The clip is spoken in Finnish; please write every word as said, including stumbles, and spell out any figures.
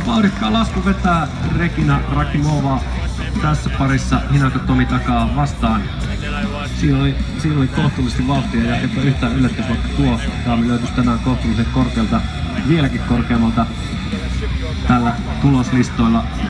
vauhdikkaan lasku vetää Regina Rakimova tässä parissa Hinako Tomi takaa vastaan. Siinä oli, siinä oli kohtuullisesti vauhtia ja eipä yhtään yllättäisi, vaikka tuo daami löytyisi tänään kohtuullisen korkealta, vieläkin korkeammalta tällä tuloslistoilla.